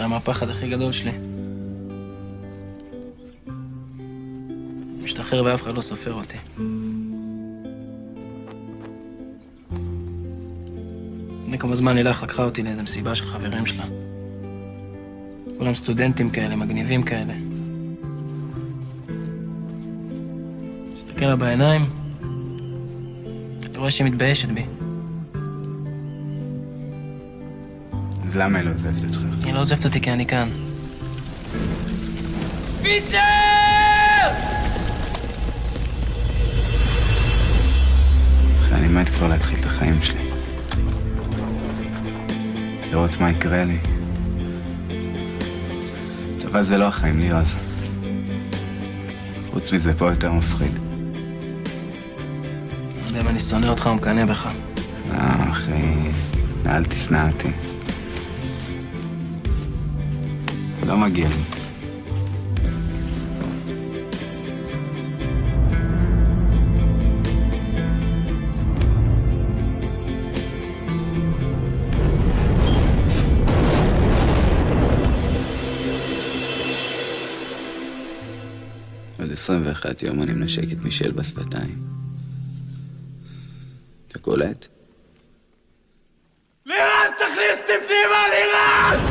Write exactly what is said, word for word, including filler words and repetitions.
זה היה הפחד הכי גדול שלי. משתחרר ואף אחד לא סופר אותי. לפני כמה זמן לילך לקחה אותי לאיזו מסיבה של חברים שלה. כולם סטודנטים כאלה, מגניבים כאלה. מסתכל לה בעיניים, אני רואה שהיא מתביישת בי. אז למה היא לא עוזבת אותך? היא לא עוזבת אותי כי אני כאן. פיצר! אני מת כבר להתחיל את החיים שלי. לראות מה יקרה לי. צבא זה לא החיים לי, אז. חוץ מזה פה יותר מפחיד. לא יודע אם אני שונא אותך או מקנא בך. אה, אחי, אל תשנא אותי. לא מגיע לי. עוד עשרים ואחד יום אני מנשק את מישל בשפתיים. אתה קולט? לירן, תכניס אותי פנימה, לירן!